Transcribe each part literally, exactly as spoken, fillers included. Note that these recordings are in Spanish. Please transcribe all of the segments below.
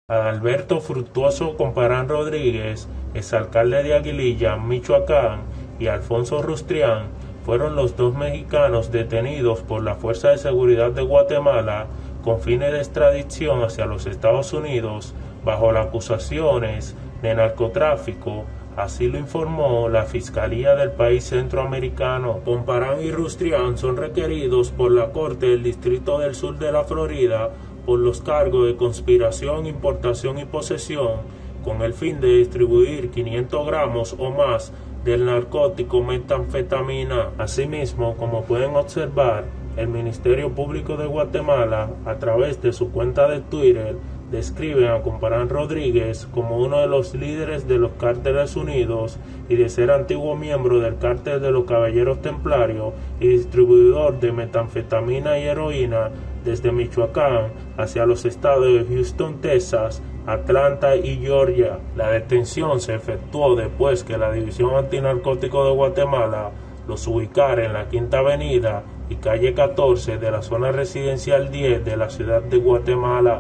Alberto Fructuoso Comparán Rodríguez, exalcalde de Aguililla, Michoacán, y Alfonso Rustrián fueron los dos mexicanos detenidos por la Fuerza de Seguridad de Guatemala con fines de extradición hacia los Estados Unidos bajo las acusaciones de narcotráfico. Así lo informó la Fiscalía del país centroamericano. Comparán y Rustrián son requeridos por la Corte del Distrito del Sur de la Florida por los cargos de conspiración, importación y posesión con el fin de distribuir quinientos gramos o más del narcótico metanfetamina. Asimismo, como pueden observar, el Ministerio Público de Guatemala, a través de su cuenta de Twitter, describe a Comparán Rodríguez como uno de los líderes de los Cárteles Unidos y de ser antiguo miembro del Cártel de los Caballeros Templarios y distribuidor de metanfetamina y heroína desde Michoacán hacia los estados de Houston, Texas, Atlanta y Georgia. La detención se efectuó después que la División Antinarcótico de Guatemala los ubicara en la Quinta Avenida y calle catorce de la zona residencial diez de la ciudad de Guatemala.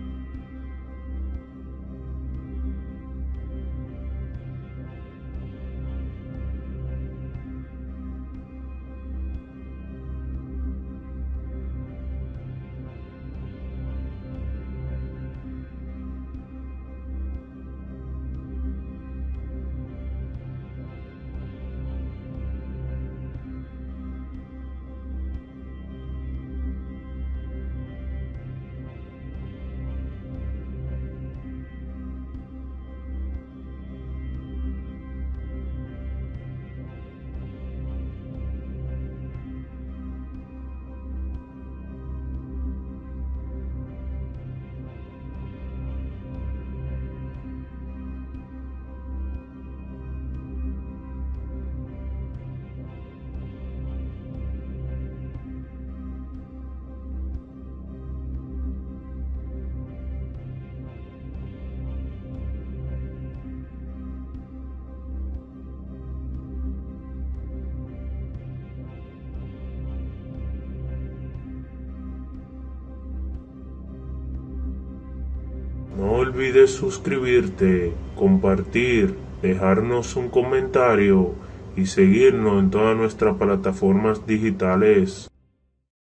No olvides suscribirte, compartir, dejarnos un comentario y seguirnos en todas nuestras plataformas digitales.